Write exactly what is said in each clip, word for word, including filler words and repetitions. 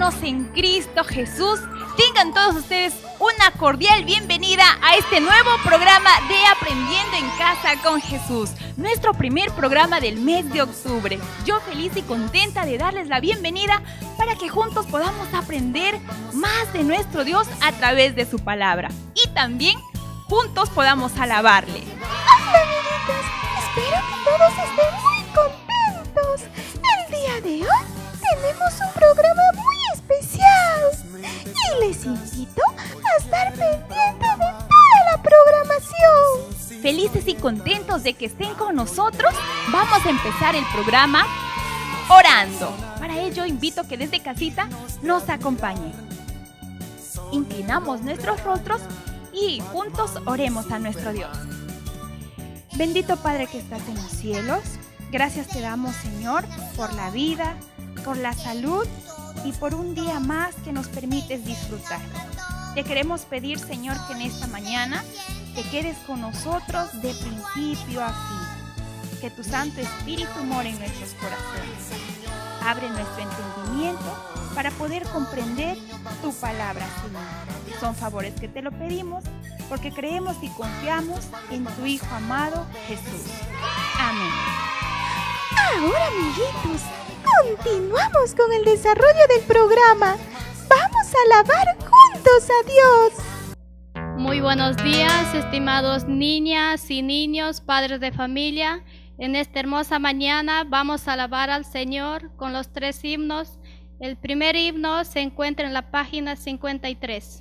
hermanos en Cristo Jesús, tengan todos ustedes una cordial bienvenida a este nuevo programa de Aprendiendo en Casa con Jesús, nuestro primer programa del mes de octubre. Yo feliz y contenta de darles la bienvenida para que juntos podamos aprender más de nuestro Dios a través de su palabra y también juntos podamos alabarle. Hola amiguitos, espero que todos estén muy contentos. El día de hoy tenemos un programa muy especial y les invito a estar pendientes de toda la programación. Felices y contentos de que estén con nosotros, vamos a empezar el programa orando. Para ello invito que desde casita nos acompañen. Inclinamos nuestros rostros y juntos oremos a nuestro Dios. Bendito Padre que estás en los cielos, gracias te damos, Señor, por la vida, por la salud y por un día más que nos permites disfrutar. Te queremos pedir, Señor, que en esta mañana te quedes con nosotros de principio a fin. Que tu Santo Espíritu more en nuestros corazones. Abre nuestro entendimiento para poder comprender tu palabra, Señor. Son favores que te lo pedimos porque creemos y confiamos en tu Hijo amado Jesús. Amén. Ahora, amiguitos, continuamos con el desarrollo del programa. Vamos a alabar juntos a Dios. Muy buenos días, estimados niñas y niños, padres de familia. En esta hermosa mañana vamos a alabar al Señor con los tres himnos. El primer himno se encuentra en la página cincuenta y tres.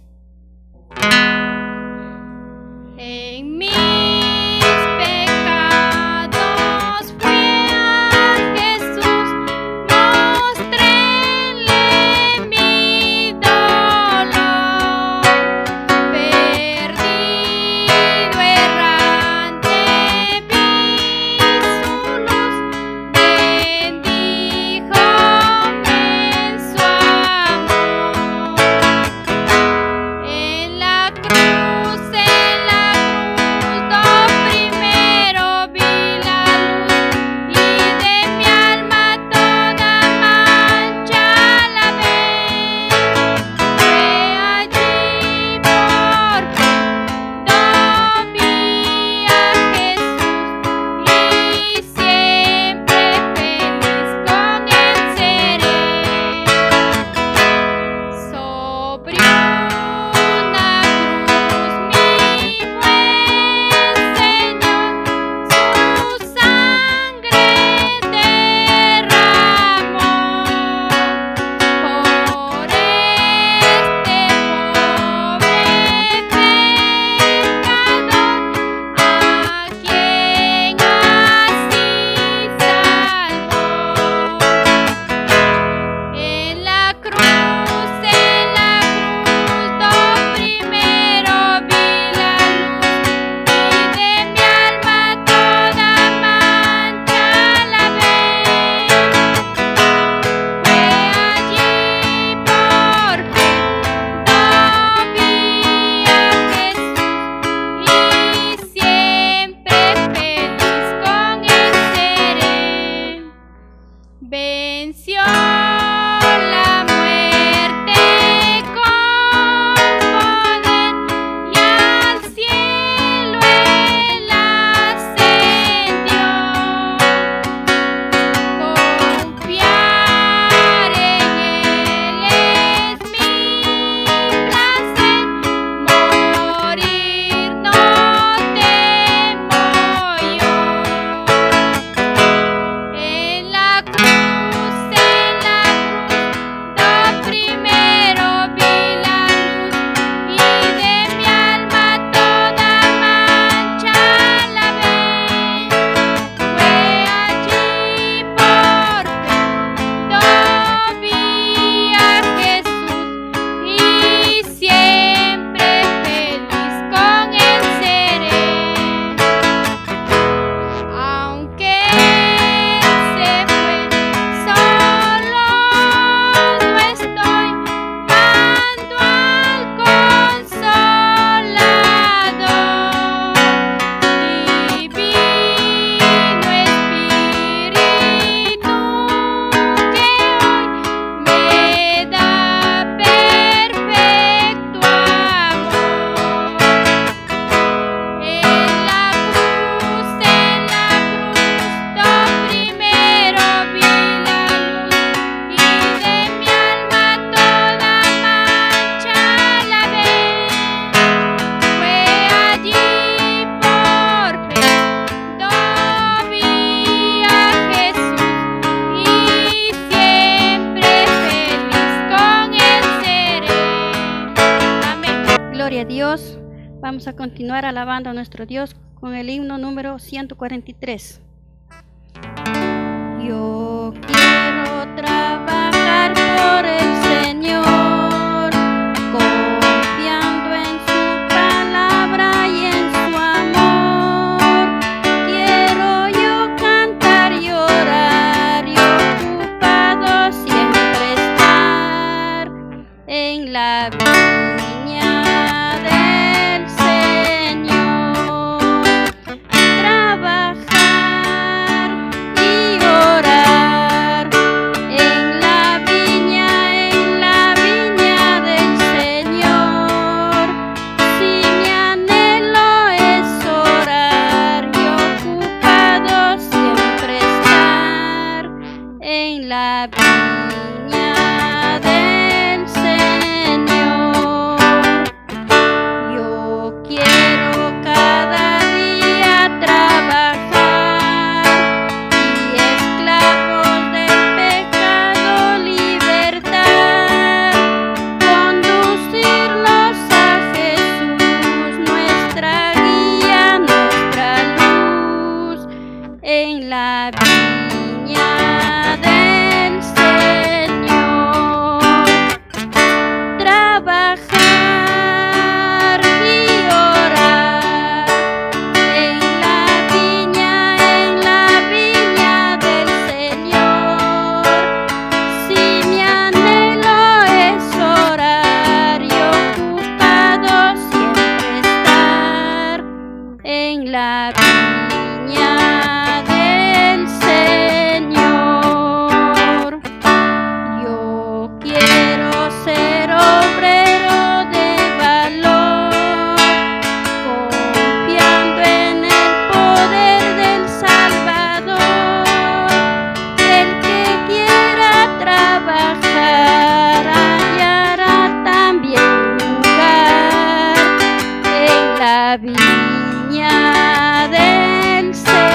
En mis pecados fui a Jesús, mostréle mi dolor, perdido, errante, vi su luz, bendíjome en su amor. En la cruz, en la cruz, do primero vi la luz y de mi alma toda mancha la ve. Fue allí porque do vi a Jesús y siempre feliz con él seré. Sobre una cruz mi buen Señor su sangre derramó por este pobre pecador, a quien así salvó. En la cruz, en la cruz, do primero vi la luz y de mi alma toda mancha la ve. Fue allí porque do vi a Jesús y siempre feliz con él seré. Venció la muerte con poder y al cielo él ascendió. Confiar en él es mi placer, morir no temo yo. En la cruz, en Vamos a continuar alabando a nuestro Dios con el himno número ciento cuarenta y tres. Yo quiero trabajar por el Señor, confiando en su palabra y en su amor. Quiero yo cantar y orar y ocupado siempre estar en la viña del Señor, trabajar y orar en la viña, en la viña del Señor. Si mi anhelo es orar y ocupado siempre estar en la viña del Señor. Yo quiero cada día trabajar y esclavos del pecado libertad, conducirlos a Jesús, nuestra guía, nuestra luz, en la viña del Señor. Trabajar y orar en la viña, en la viña del Señor. Si mi anhelo es orar y ocupado siempre estar en la viña del Señor. Yo quiero ser obrero de valor, confiando en el poder del Salvador. El que quiera trabajar hallará también lugar en la viña del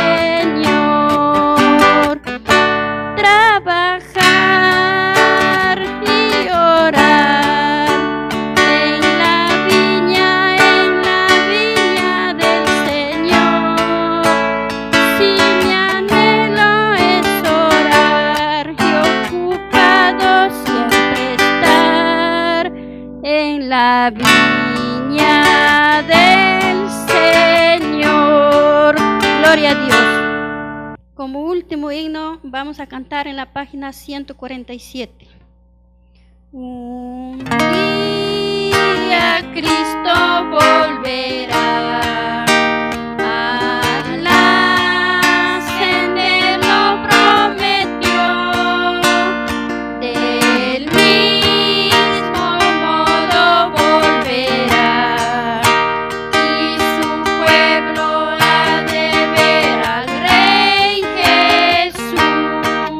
Señor. Trabajar y orar en la viña, en la viña del Señor. Si mi anhelo es orar y ocupado siempre estar en la viña del Señor. Gloria a Dios. Como último himno vamos a cantar en la página ciento cuarenta y siete. Un día Cristo volverá a la senda, lo prometió. Del mismo modo volverá y su pueblo ha de ver al Rey Jesús.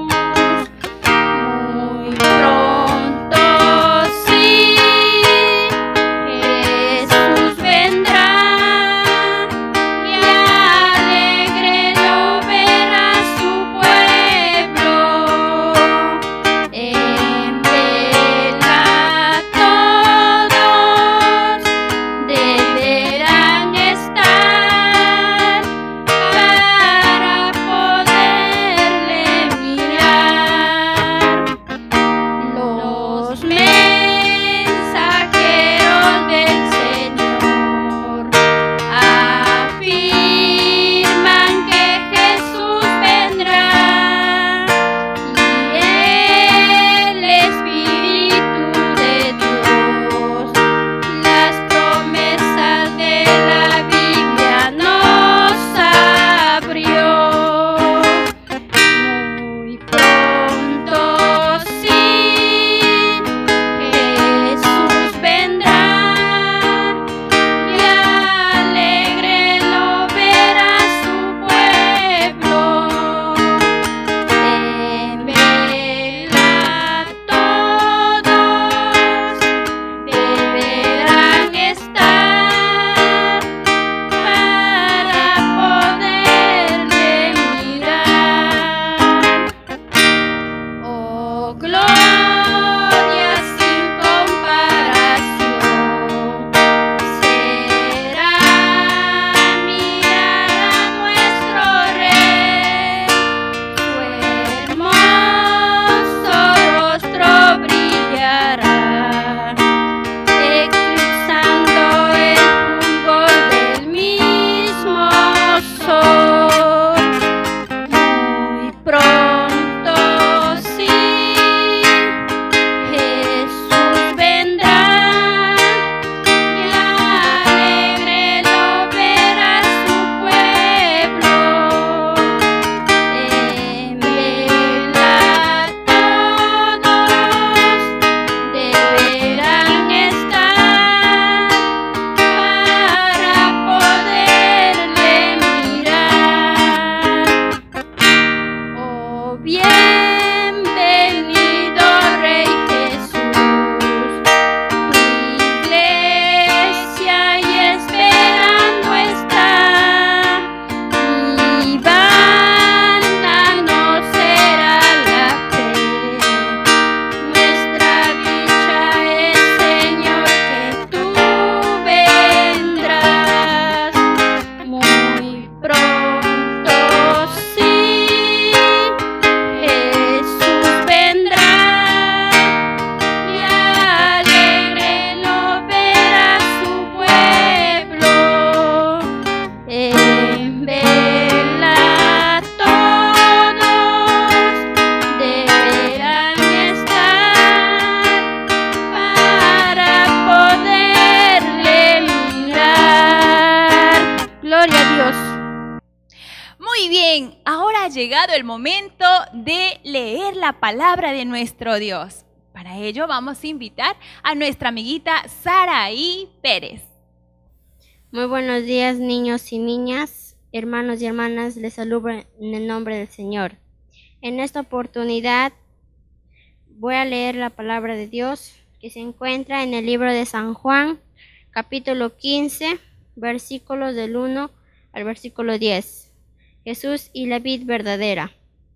Muy pronto sí, Jesús vendrá. llegado el momento de leer la palabra de nuestro Dios. Para ello vamos a invitar a nuestra amiguita Saraí Pérez. Muy buenos días, niños y niñas, hermanos y hermanas, les saludo en el nombre del Señor. En esta oportunidad voy a leer la palabra de Dios que se encuentra en el libro de San Juan, capítulo quince, versículos del uno al versículo diez. Jesús y la vid verdadera.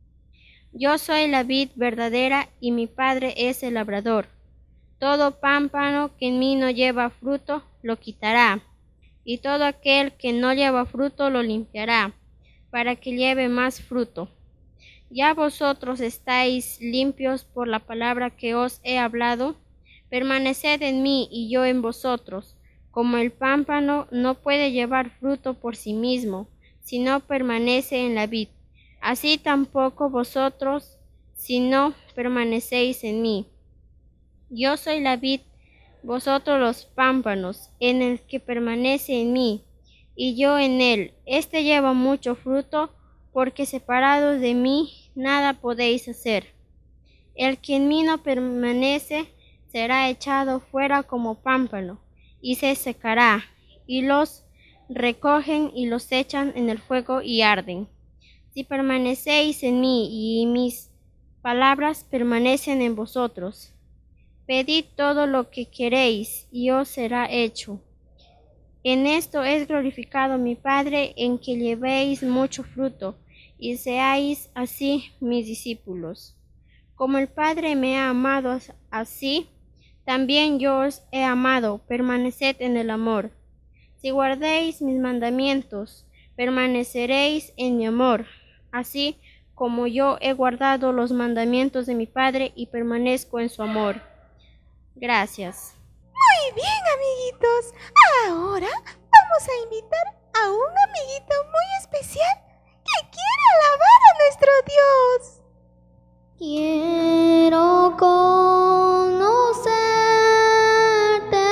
Yo soy la vid verdadera y mi Padre es el labrador. Todo pámpano que en mí no lleva fruto, lo quitará, y todo aquel que no lleva fruto, lo limpiará, para que lleve más fruto. Ya vosotros estáis limpios por la palabra que os he hablado. Permaneced en mí y yo en vosotros. Como el pámpano no puede llevar fruto por sí mismo, si no permanece en la vid, así tampoco vosotros, si no permanecéis en mí. Yo soy la vid, vosotros los pámpanos, en el que permanece en mí, y yo en él. Este lleva mucho fruto, porque separados de mí nada podéis hacer. El que en mí no permanece será echado fuera como pámpano, y se secará, y los recogen y los echan en el fuego y arden. Si permanecéis en mí y mis palabras permanecen en vosotros, pedid todo lo que queréis y os será hecho. En esto es glorificado mi Padre, en que llevéis mucho fruto y seáis así mis discípulos. Como el Padre me ha amado, así también yo os he amado. Permaneced en el amor. Si guardéis mis mandamientos, permaneceréis en mi amor, así como yo he guardado los mandamientos de mi Padre y permanezco en su amor. Gracias. Muy bien, amiguitos. Ahora vamos a invitar a un amiguito muy especial que quiere alabar a nuestro Dios. Quiero conocerte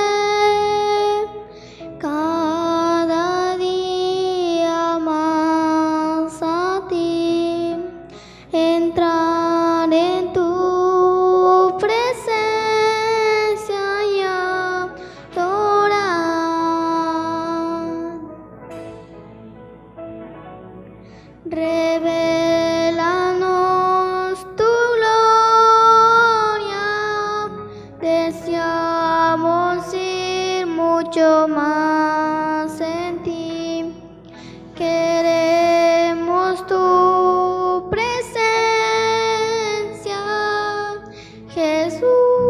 cada día más a ti, entrar en tu presencia y adorar. Revélanos tu gloria, deseamos ir mucho más en ti, queremos tu presencia, Jesús.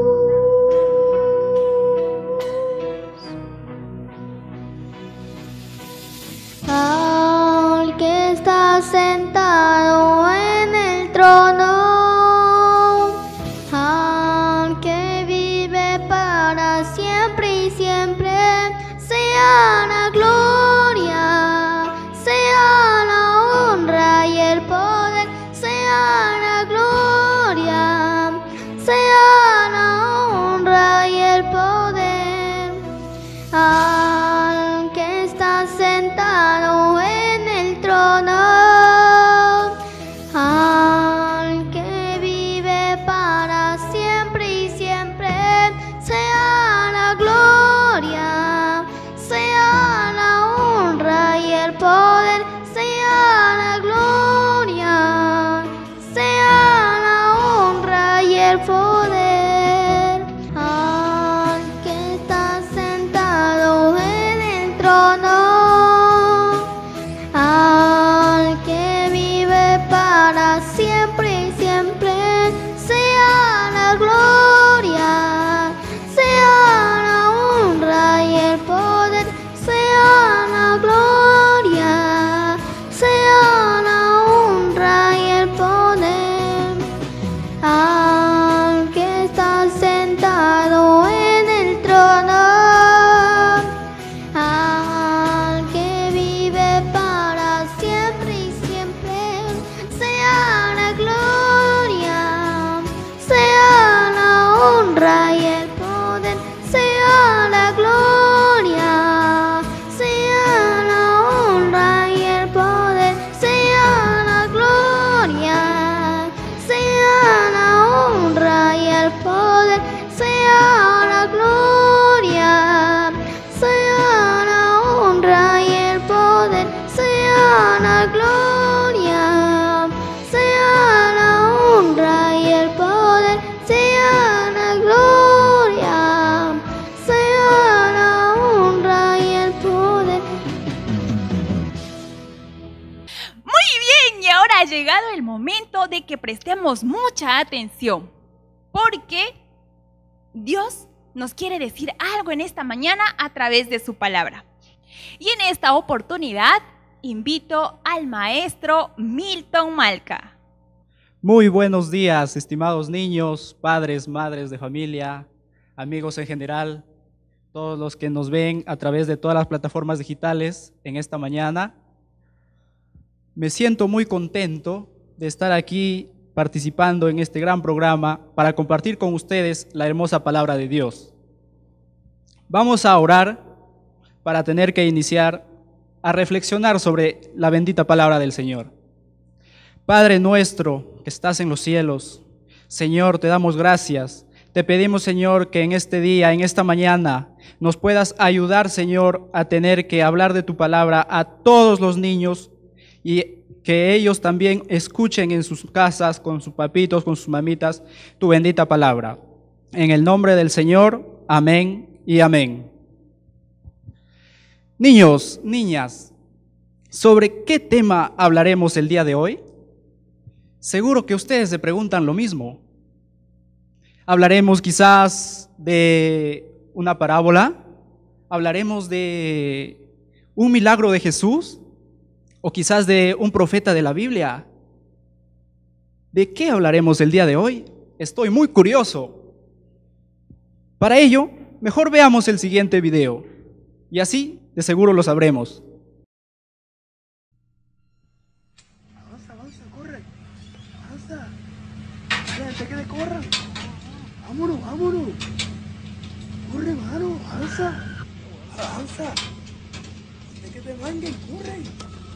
Al que está sentado en el trono, al que vive para siempre y siempre, sea la gloria, sea la honra y el poder, sea la gloria, sea la honra y el poder. Al que está sentado en el trono, al que vive para siempre y siempre, sea la gloria, sea la honra y el poder, sea la gloria, sea la honra y el poder. Al que está sentado en el trono, al que vive para siempre y siempre, sea la gloria, sea la honra y el poder, sea la gloria, sea la honra y el poder. Al que está sentado en el trono, al que vive para siempre y siempre, sea la gloria, sea la honra y el poder, sea la gloria, sea la honra y el poder, sea la gloria. bueno de que prestemos mucha atención, porque Dios nos quiere decir algo en esta mañana a través de su palabra. Y en esta oportunidad invito al maestro Milton Malca. Muy buenos días, estimados niños, padres, madres de familia, amigos en general, todos los que nos ven a través de todas las plataformas digitales en esta mañana. Me siento muy contento de estar aquí participando en este gran programa para compartir con ustedes la hermosa palabra de Dios. Vamos a orar para tener que iniciar a reflexionar sobre la bendita palabra del Señor. Padre nuestro que estás en los cielos, Señor, te damos gracias. Te pedimos, Señor, que en este día, en esta mañana, nos puedas ayudar, Señor, a tener que hablar de tu palabra a todos los niños y que ellos también escuchen en sus casas, con sus papitos, con sus mamitas, tu bendita palabra. En el nombre del Señor, amén y amén. Niños, niñas, ¿sobre qué tema hablaremos el día de hoy? Seguro que ustedes se preguntan lo mismo. Hablaremos quizás de una parábola, hablaremos de un milagro de Jesús, o quizás de un profeta de la Biblia. ¿De qué hablaremos el día de hoy? Estoy muy curioso. Para ello, mejor veamos el siguiente video, y así de seguro lo sabremos. Avanza, avanza, corre. Avanza. Gente, que le corran. Vámonos, vámonos. Corre, mano, avanza. Avanza. De que te manguen, corre.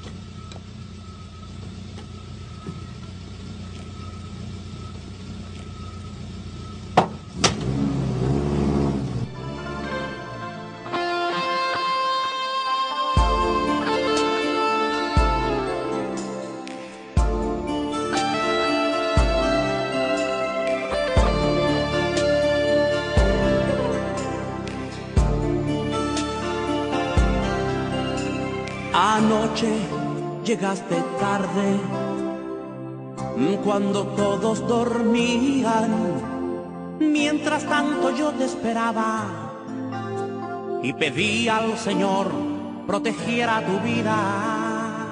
Anoche llegaste tarde, cuando todos dormían. Mientras tanto yo te esperaba y pedí al Señor protegiera tu vida.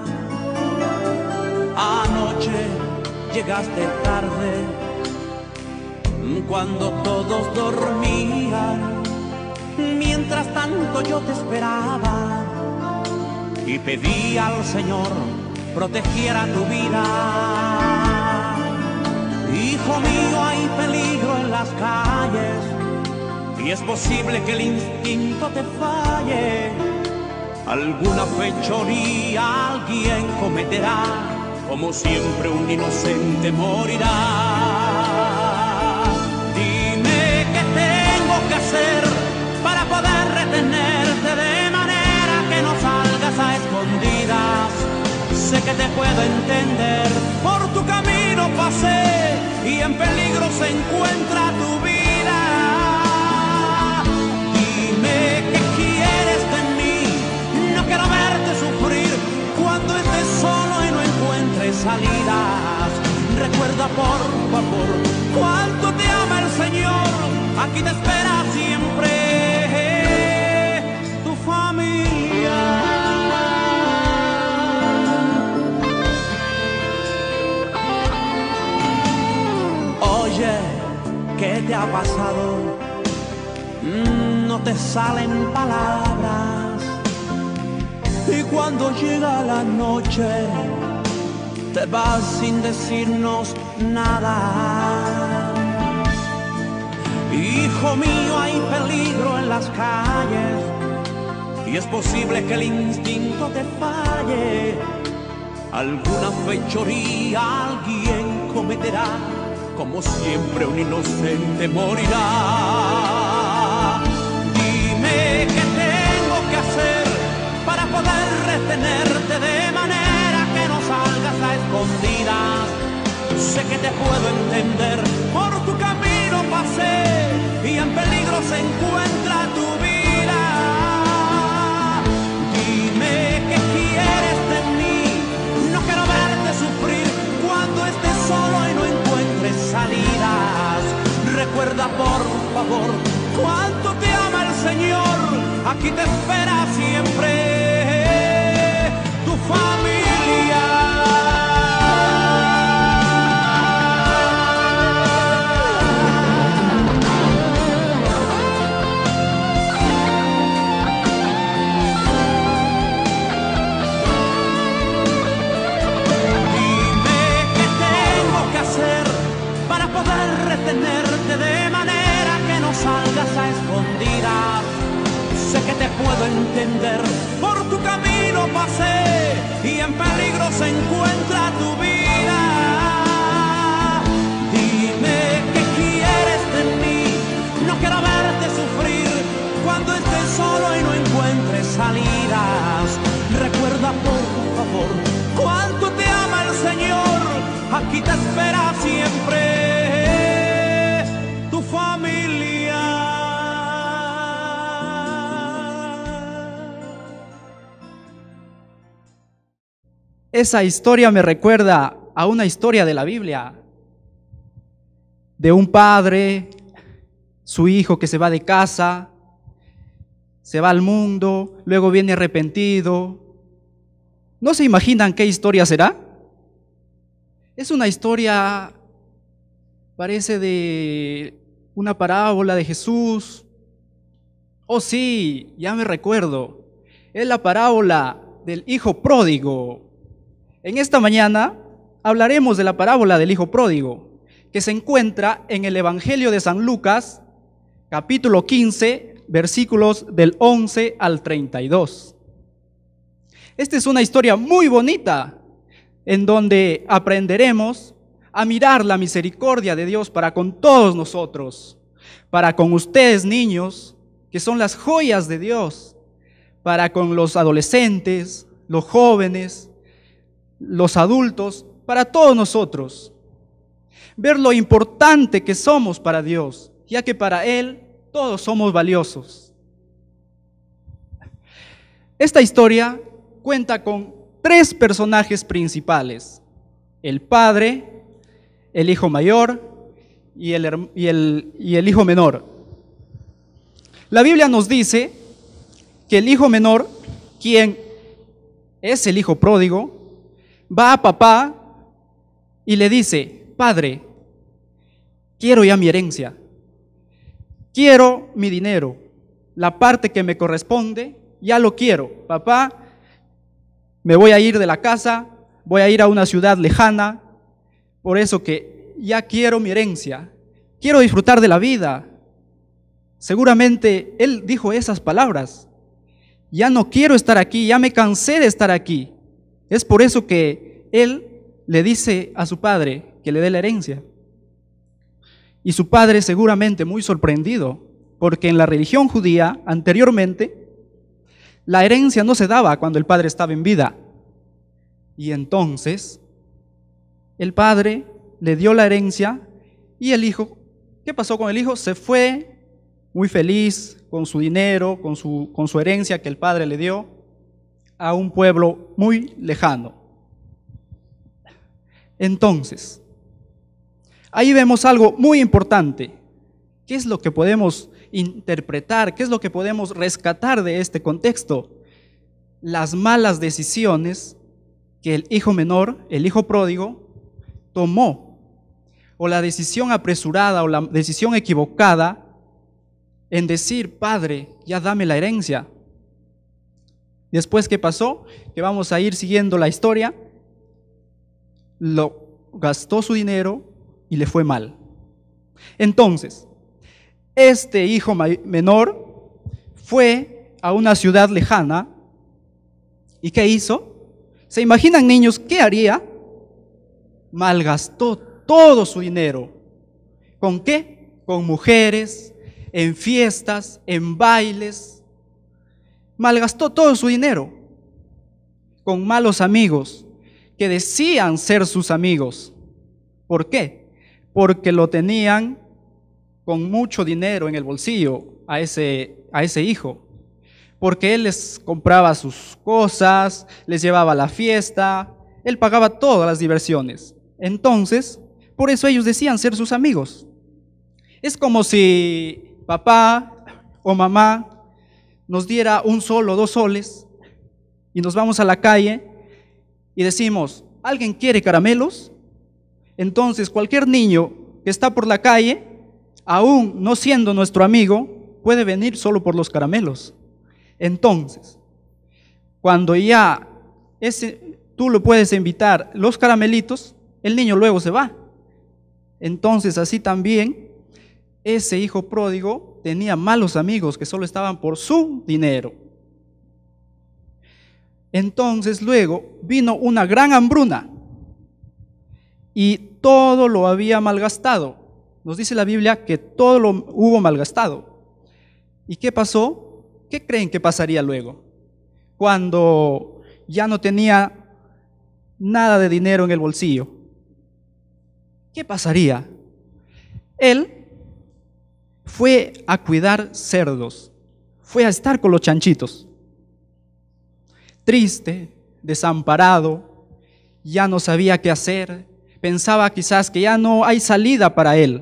Anoche llegaste tarde, cuando todos dormían. Mientras tanto yo te esperaba y pedí al Señor protegiera tu vida. Hijo mío, hay peligro en las calles y es posible que el instinto te falle. Alguna fechoría alguien cometerá, como siempre un inocente morirá. Dime qué tengo que hacer para poder retenerte de manera que no salgas a escondidas. Sé que te puedo entender, por tu camino pasé y en peligro se encuentra tu vida. Dime qué quieres de mí, no quiero verte sufrir cuando estés solo y no encuentres salidas. Recuerda por favor cuánto te ama el Señor, aquí te espera siempre tu familia. Oye, ¿qué te ha pasado? Mm, no te salen palabras y cuando llega la noche te vas sin decirnos nada. Hijo mío, hay peligro en las calles y es posible que el instinto te falle. Alguna fechoría alguien cometerá, como siempre un inocente morirá. Dime qué tengo que hacer para poder retenerte de manera que no salgas a escondidas. Sé que te puedo entender, por tu camino pasé y en peligro se encuentra tu vida. Dime qué quieres de mí, no quiero verte sufrir cuando estés solo Recuerda por favor cuánto te ama el Señor. Aquí te espera siempre tu familia. Retenerte de manera que no salgas a escondidas. Sé que te puedo entender, por tu camino pasé y en peligro se encuentra tu vida. Dime qué quieres de mí, no quiero verte sufrir cuando estés solo y no encuentres salidas. Recuerda por favor cuánto te ama el Señor, aquí te espera siempre familia. Esa historia me recuerda a una historia de la Biblia, de un padre, su hijo que se va de casa, se va al mundo, luego viene arrepentido. ¿No se imaginan qué historia será? Es una historia, parece de una parábola de Jesús. Oh sí, ya me recuerdo. Es la parábola del hijo pródigo. En esta mañana hablaremos de la parábola del hijo pródigo, que se encuentra en el Evangelio de San Lucas, capítulo quince, versículos del once al treinta y dos. Esta es una historia muy bonita, en donde aprenderemos a mirar la misericordia de Dios para con todos nosotros, para con ustedes niños, que son las joyas de Dios, para con los adolescentes, los jóvenes, los adultos, para todos nosotros. Ver lo importante que somos para Dios, ya que para Él todos somos valiosos. Esta historia cuenta con tres personajes principales: el padre, el hijo mayor y el, y, el, y el hijo menor. La Biblia nos dice que el hijo menor, quien es el hijo pródigo, va a papá y le dice: padre, quiero ya mi herencia, quiero mi dinero, la parte que me corresponde, ya lo quiero. Papá, me voy a ir de la casa, voy a ir a una ciudad lejana, por eso que ya quiero mi herencia, quiero disfrutar de la vida. Seguramente él dijo esas palabras: ya no quiero estar aquí, ya me cansé de estar aquí. Es por eso que él le dice a su padre que le dé la herencia. Y su padre seguramente muy sorprendido, porque en la religión judía anteriormente la herencia no se daba cuando el padre estaba en vida. Y entonces el padre le dio la herencia y el hijo, ¿qué pasó con el hijo? Se fue muy feliz con su dinero, con su, con su herencia que el padre le dio, a un pueblo muy lejano. Entonces, ahí vemos algo muy importante. ¿Qué es lo que podemos interpretar? ¿Qué es lo que podemos rescatar de este contexto? Las malas decisiones que el hijo menor, el hijo pródigo, tomó, o la decisión apresurada o la decisión equivocada en decir: padre, ya dame la herencia. Después, ¿qué pasó? Que vamos a ir siguiendo la historia. Lo gastó su dinero y le fue mal. Entonces, este hijo menor fue a una ciudad lejana. ¿Y qué hizo? ¿Se imaginan, niños, qué haría? Malgastó todo su dinero. ¿Con qué? Con mujeres, en fiestas, en bailes. Malgastó todo su dinero. Con malos amigos que decían ser sus amigos. ¿Por qué? Porque lo tenían con mucho dinero en el bolsillo a ese, a ese hijo. Porque él les compraba sus cosas, les llevaba a la fiesta, él pagaba todas las diversiones. Entonces, por eso ellos decían ser sus amigos. Es como si papá o mamá nos diera un sol o dos soles y nos vamos a la calle y decimos, ¿alguien quiere caramelos? Entonces cualquier niño que está por la calle, aún no siendo nuestro amigo, puede venir solo por los caramelos. Entonces, cuando ya ese, tú lo puedes invitar los caramelitos, el niño luego se va. Entonces así también ese hijo pródigo tenía malos amigos que solo estaban por su dinero. Entonces luego vino una gran hambruna y todo lo había malgastado. Nos dice la Biblia que todo lo hubo malgastado. ¿Y qué pasó? ¿Qué creen que pasaría luego? Cuando ya no tenía nada de dinero en el bolsillo. ¿Qué pasaría? Él fue a cuidar cerdos, fue a estar con los chanchitos. Triste, desamparado, ya no sabía qué hacer, pensaba quizás que ya no hay salida para él.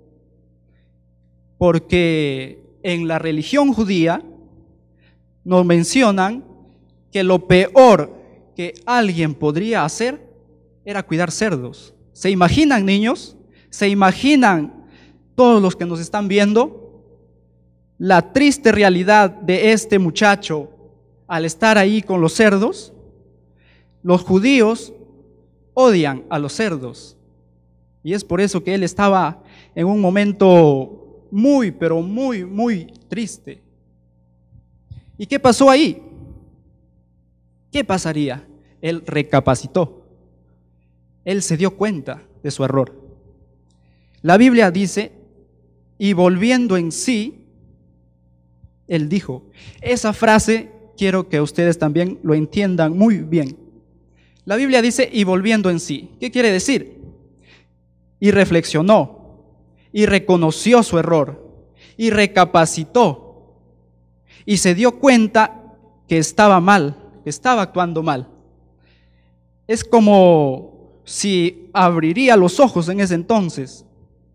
Porque en la religión judía nos mencionan que lo peor que alguien podría hacer era cuidar cerdos. ¿Se imaginan, niños? ¿Se imaginan todos los que nos están viendo la triste realidad de este muchacho al estar ahí con los cerdos? Los judíos odian a los cerdos y es por eso que él estaba en un momento muy, pero muy, muy triste. ¿Y qué pasó ahí? ¿Qué pasaría? Él recapacitó. Él se dio cuenta de su error. La Biblia dice, y volviendo en sí, él dijo, esa frase quiero que ustedes también lo entiendan muy bien. La Biblia dice, y volviendo en sí. ¿Qué quiere decir? Y reflexionó, y reconoció su error, y recapacitó, y se dio cuenta que estaba mal, que estaba actuando mal. Es como si abriría los ojos en ese entonces.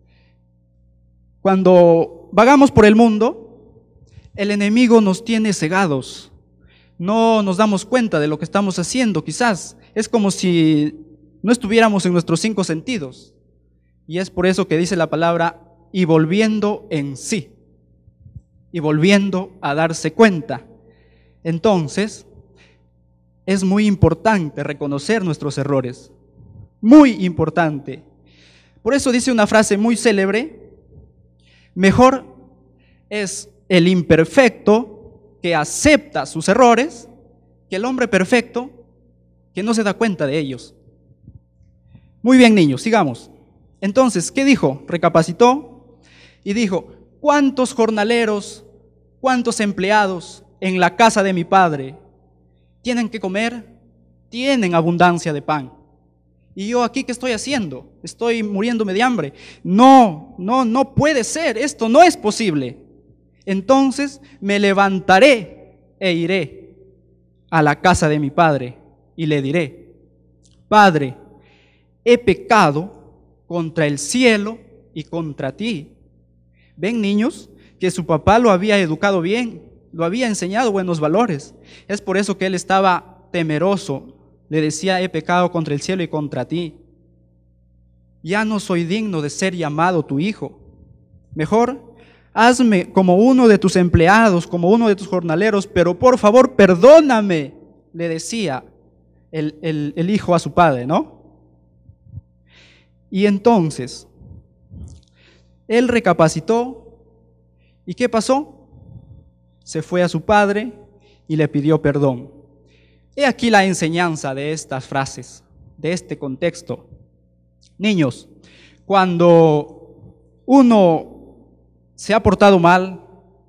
Cuando vagamos por el mundo, el enemigo nos tiene cegados. No nos damos cuenta de lo que estamos haciendo, quizás. Es como si no estuviéramos en nuestros cinco sentidos. Y es por eso que dice la palabra, y volviendo en sí. Y volviendo a darse cuenta. Entonces, es muy importante reconocer nuestros errores. Muy importante. Por eso dice una frase muy célebre, mejor es el imperfecto que acepta sus errores que el hombre perfecto que no se da cuenta de ellos. Muy bien, niños, sigamos. Entonces, ¿qué dijo? Recapacitó y dijo, ¿cuántos jornaleros, cuántos empleados en la casa de mi padre tienen que comer? Tienen abundancia de pan. ¿Y yo aquí qué estoy haciendo? Estoy muriéndome de hambre. No, no, no puede ser. Esto no es posible. Entonces me levantaré e iré a la casa de mi padre y le diré, Padre, he pecado contra el cielo y contra ti. Ven, niños, que su papá lo había educado bien, lo había enseñado buenos valores. Es por eso que él estaba temeroso. Le decía, he pecado contra el cielo y contra ti. Ya no soy digno de ser llamado tu hijo. Mejor, hazme como uno de tus empleados, como uno de tus jornaleros, pero por favor, perdóname, le decía el, el, el hijo a su padre, ¿no? Y entonces, él recapacitó. ¿Y qué pasó? Se fue a su padre y le pidió perdón. He aquí la enseñanza de estas frases, de este contexto. Niños, cuando uno se ha portado mal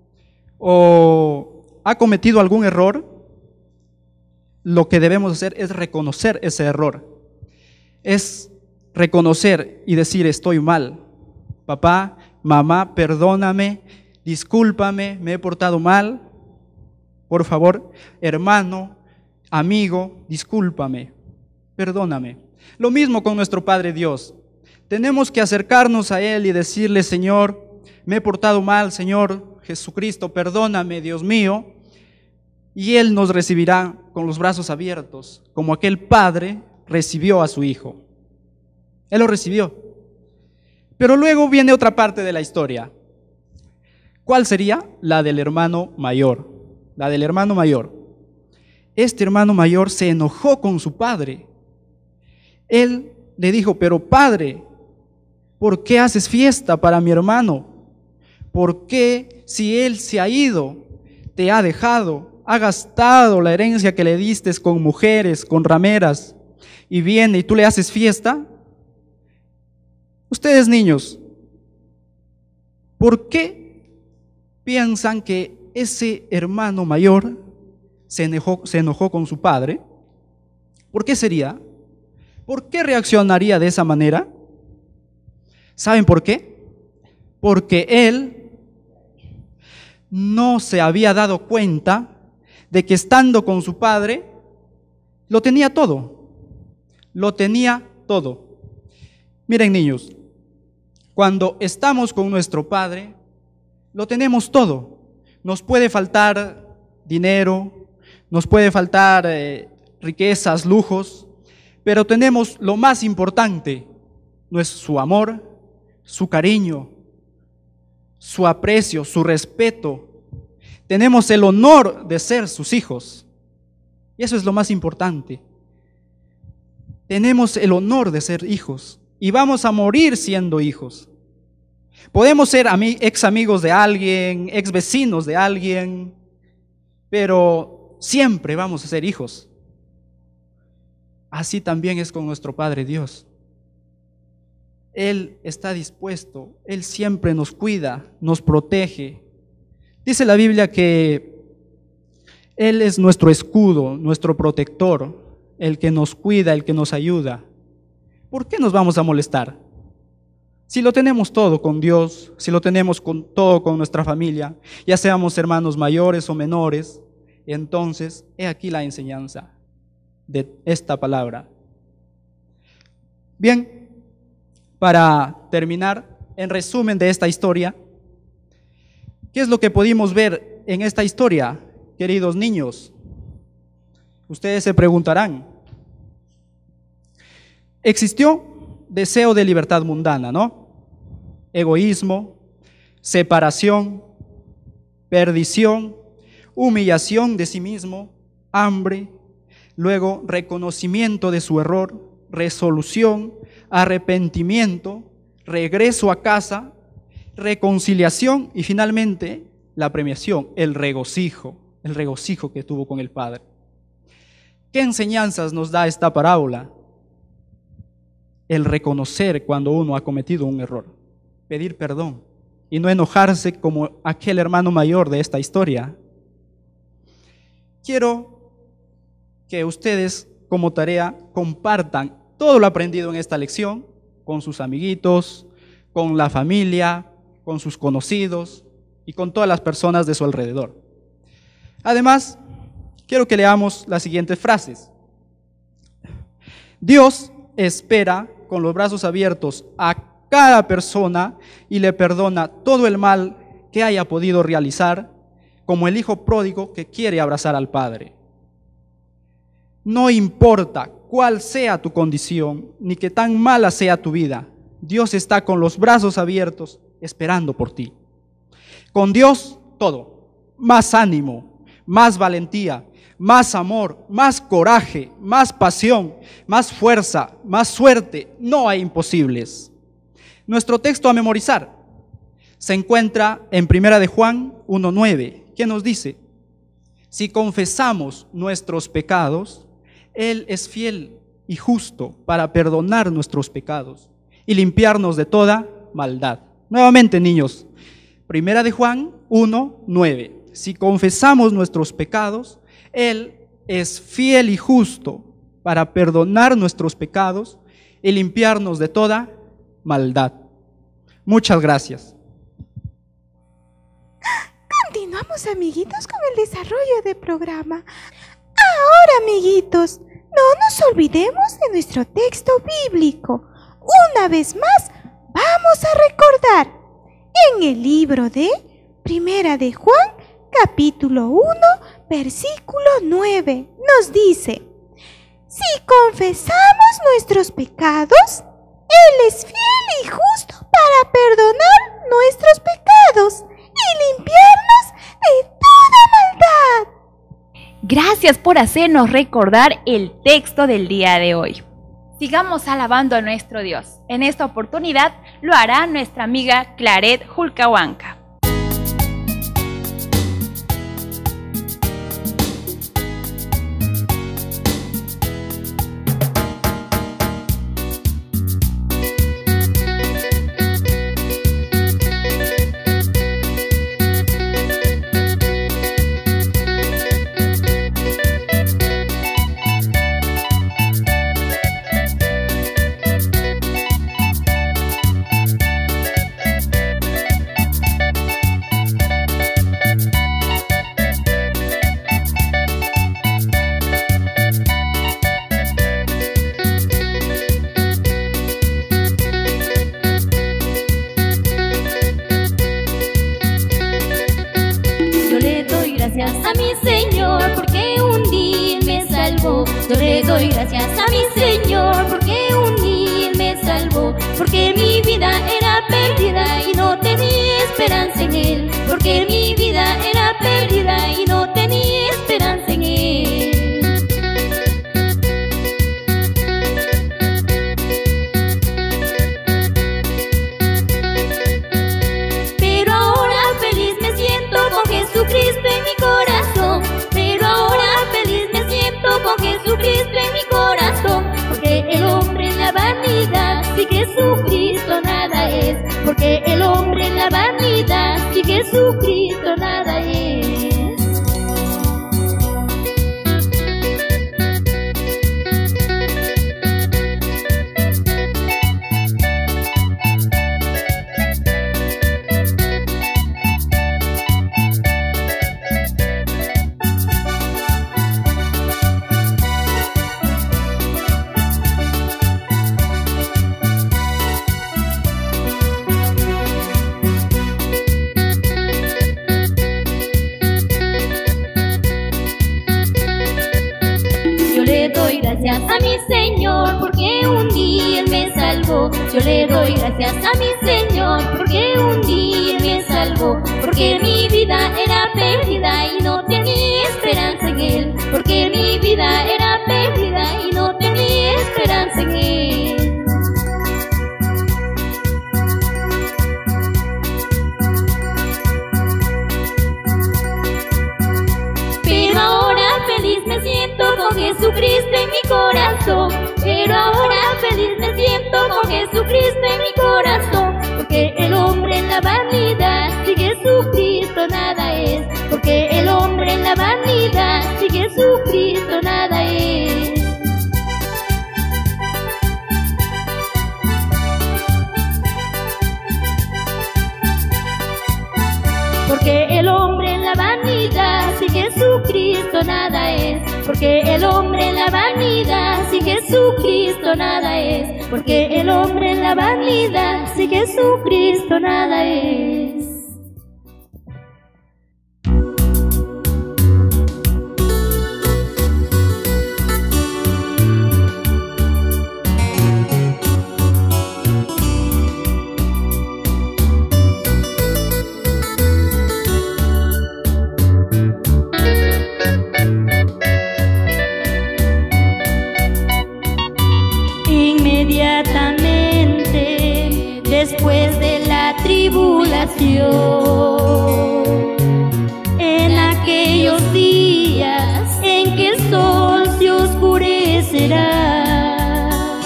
o ha cometido algún error, lo que debemos hacer es reconocer ese error. Es reconocer y decir, estoy mal. Papá, mamá, perdóname, discúlpame, me he portado mal. Por favor, hermano, amigo, discúlpame, perdóname. Lo mismo con nuestro Padre Dios. Tenemos que acercarnos a Él y decirle, Señor, me he portado mal, Señor Jesucristo, perdóname, Dios mío. Y Él nos recibirá con los brazos abiertos, como aquel padre recibió a su hijo. Él lo recibió. Pero luego viene otra parte de la historia. ¿Cuál sería? La del hermano mayor. La del hermano mayor. Este hermano mayor se enojó con su padre. Él le dijo, pero padre, ¿por qué haces fiesta para mi hermano? ¿Por qué, si él se ha ido, te ha dejado, ha gastado la herencia que le diste con mujeres, con rameras, y viene y tú le haces fiesta? Ustedes, niños, ¿por qué piensan que ese hermano mayor se enojó, se enojó con su padre? ¿Por qué sería? ¿Por qué reaccionaría de esa manera? ¿Saben por qué? Porque él no se había dado cuenta de que estando con su padre, lo tenía todo. Lo tenía todo. Miren, niños, cuando estamos con nuestro padre, lo tenemos todo. Nos puede faltar dinero, nos puede faltar eh, riquezas, lujos, pero tenemos lo más importante, no es su amor, su cariño, su aprecio, su respeto. Tenemos el honor de ser sus hijos, y eso es lo más importante. Tenemos el honor de ser hijos, y vamos a morir siendo hijos. Podemos ser ex amigos de alguien, ex vecinos de alguien, pero siempre vamos a ser hijos. Así también es con nuestro Padre Dios. Él está dispuesto, Él siempre nos cuida, nos protege. Dice la Biblia que Él es nuestro escudo, nuestro protector, el que nos cuida, el que nos ayuda. ¿Por qué nos vamos a molestar? Si lo tenemos todo con Dios, si lo tenemos con, todo con nuestra familia, ya seamos hermanos mayores o menores, entonces he aquí la enseñanza de esta palabra. Bien, para terminar, en resumen de esta historia, ¿qué es lo que pudimos ver en esta historia, queridos niños? Ustedes se preguntarán. Existió deseo de libertad mundana, ¿no? Egoísmo, separación, perdición, humillación de sí mismo, hambre, luego reconocimiento de su error, resolución, arrepentimiento, regreso a casa, reconciliación y finalmente la premiación, el regocijo, el regocijo que tuvo con el Padre. ¿Qué enseñanzas nos da esta parábola? El reconocer cuando uno ha cometido un error, pedir perdón y no enojarse como aquel hermano mayor de esta historia. Quiero que ustedes como tarea compartan todo lo aprendido en esta lección con sus amiguitos, con la familia, con sus conocidos y con todas las personas de su alrededor. Además, quiero que leamos las siguientes frases. Dios espera con los brazos abiertos a cada persona y le perdona todo el mal que haya podido realizar, como el hijo pródigo que quiere abrazar al Padre. No importa cuál sea tu condición, ni que tan mala sea tu vida, Dios está con los brazos abiertos esperando por ti. Con Dios todo, más ánimo, más valentía, más amor, más coraje, más pasión, más fuerza, más suerte, no hay imposibles. Nuestro texto a memorizar se encuentra en Primera de Juan uno nueve, que nos dice: si confesamos nuestros pecados, Él es fiel y justo para perdonar nuestros pecados y limpiarnos de toda maldad. Nuevamente, niños, Primera de Juan uno nueve. Si confesamos nuestros pecados, Él es fiel y justo para perdonar nuestros pecados y limpiarnos de toda maldad. Muchas gracias. Continuamos, amiguitos, con el desarrollo del programa. Ahora, amiguitos, no nos olvidemos de nuestro texto bíblico. Una vez más, vamos a recordar. En en el libro de Primera de Juan, capítulo uno, versículo nueve. Nos dice: si confesamos nuestros pecados, Él es fiel y justo para perdonar nuestros pecados y limpiarnos de toda maldad. Gracias por hacernos recordar el texto del día de hoy. Sigamos alabando a nuestro Dios. En esta oportunidad lo hará nuestra amiga Claret Julcahuanca. A mi Señor porque un día me salvó. Yo le doy gracias a mi Señor porque un día me salvó. Porque mi vida era perdida y no tenía esperanza en Él. Porque mi vida era perdida y no tenía esperanza en Él. Pero ahora feliz me siento con Jesucristo en mi corazón. Pero ahora feliz me siento con Jesucristo en mi corazón. Porque el hombre en la vanidad, si Jesucristo nada es. Porque el hombre en la vanidad, si Jesucristo nada es. Gracias a mi Señor porque un día Él me salvó. Yo le doy gracias a mi Señor porque un día Él me salvó. Porque mi vida era perdida y no tenía esperanza en Él. Porque mi vida era perdida y no tenía esperanza en Él. Pero ahora feliz me siento con Jesucristo en mi corazón. Pero ahora feliz me siento con Jesucristo en mi corazón. Porque el hombre en la vanidad, si Jesucristo nada es. Porque el hombre en la vanidad, si Jesucristo nada es. Porque el hombre en la vanidad, si Jesucristo nada es. Porque el hombre en la vanidad, si Jesucristo nada es. Porque el hombre en la vanidad, si Jesucristo nada es. Inmediatamente después de la tribulación, en aquellos días en que el sol se oscurecerá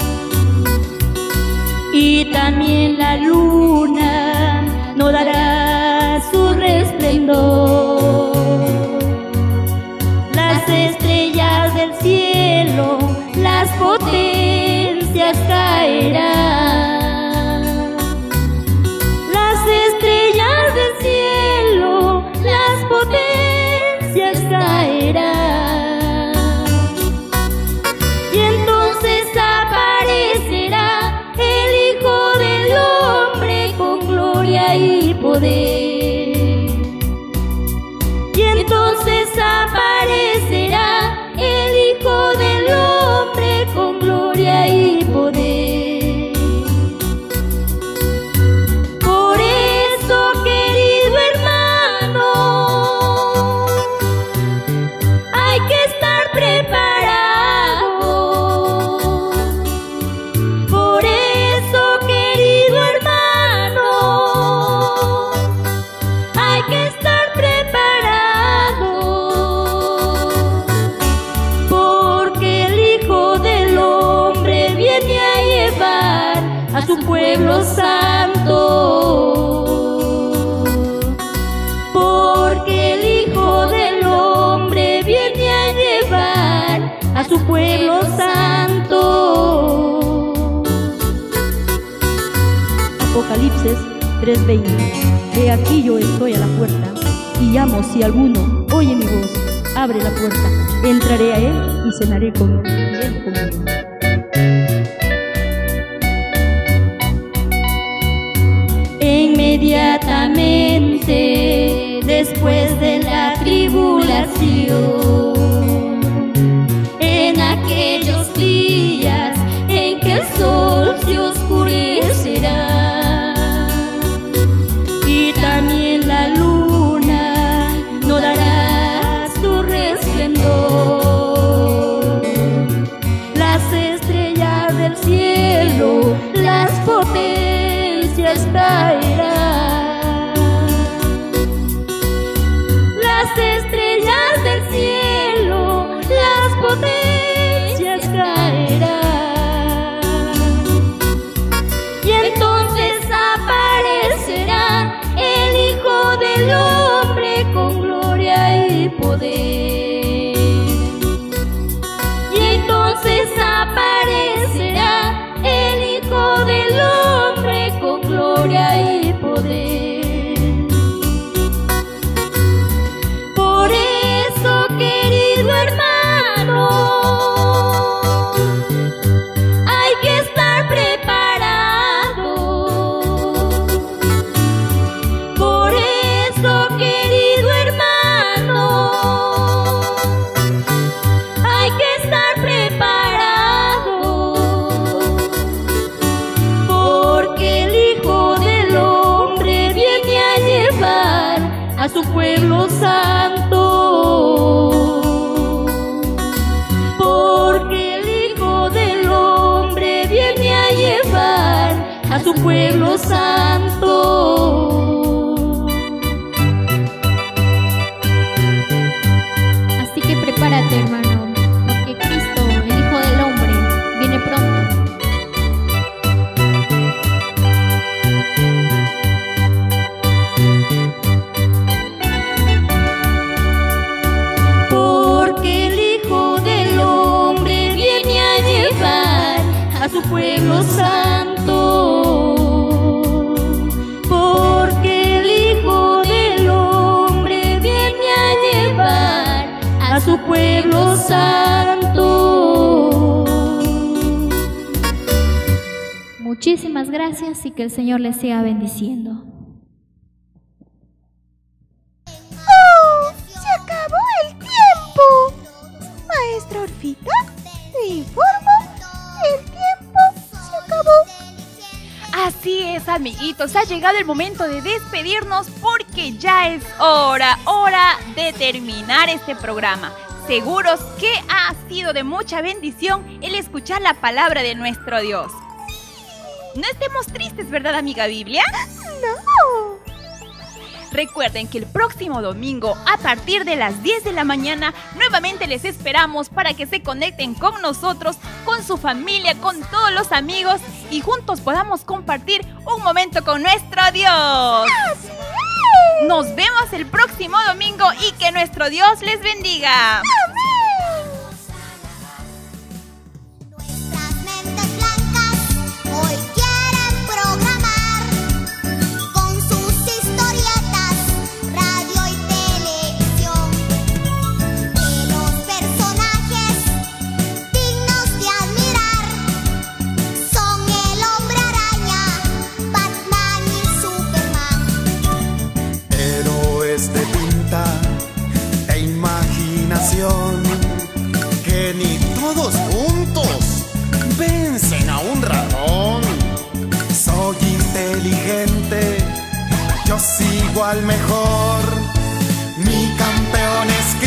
y también la luna no dará su resplendor, las estrellas del cielo, las potencias caerán. Las estrellas del cielo, las potencias caerán. Y entonces aparecerá el Hijo del Hombre con gloria y poder. Y entonces aparecerá el Hijo del Hombre con gloria y poder. Por eso, querido hermano, hay que estar preparado. Por eso, querido hermano, hay que estar preparado. Porque el Hijo del Hombre viene a llevar a su pueblo santo. Porque el Hijo del Hombre viene a llevar a su pueblo santo. Apocalipsis tres veinte. He aquí yo estoy a la puerta y llamo. Si alguno oye mi voz, abre la puerta, entraré a él y cenaré con él y él conmigo. Inmediatamente después de la tribulación, en aquellos días en que el sol se oscurecerá y también la luna no dará su resplendor, las estrellas del cielo, las potencias caerán. Las estrellas del cielo, las potencias caerán. Y entonces aparecerá el Hijo del Hombre con gloria y poder. Y entonces aparecerá el Hijo del Hombre con gloria y poder. Por eso, querido hermano, hay que estar preparado. Por eso, querido hermano, hay que estar preparado. Porque el Hijo del Hombre viene a llevar a su pueblo santo. Porque el Hijo del Hombre viene a llevar a su pueblo santo. Así que prepárate, hermano, porque Cristo, el Hijo del Hombre, viene pronto. Porque el Hijo del Hombre viene a llevar a su pueblo santo. Porque el Hijo del Hombre viene a llevar a su pueblo santo. Muchísimas gracias y que el Señor les siga bendiciendo. ¡Oh! ¡Se acabó el tiempo! Maestra Orfita, te informo, el tiempo se acabó. Así es, amiguitos, ha llegado el momento de despedirnos porque ya es hora, hora de terminar este programa. Seguros que ha sido de mucha bendición el escuchar la palabra de nuestro Dios. No estemos tristes, ¿verdad, amiga Biblia? No. Recuerden que el próximo domingo, a partir de las diez de la mañana, nuevamente les esperamos para que se conecten con nosotros, con su familia, con todos los amigos y juntos podamos compartir un momento con nuestro Dios. Nos vemos el próximo domingo y que nuestro Dios les bendiga. Hoy quieren programar con sus historietas, radio y televisión, que los personajes dignos de admirar son el Hombre Araña, Batman y Superman. yo sigo al mejor. Mi campeón es